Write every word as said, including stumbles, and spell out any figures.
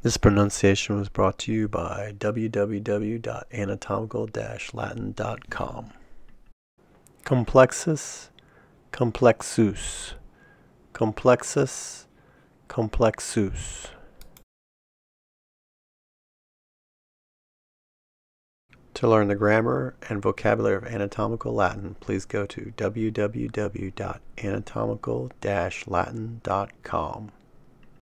This pronunciation was brought to you by w w w dot anatomical dash latin dot com. Complexus, complexus, complexus, complexus. To learn the grammar and vocabulary of anatomical Latin, please go to w w w dot anatomical dash latin dot com.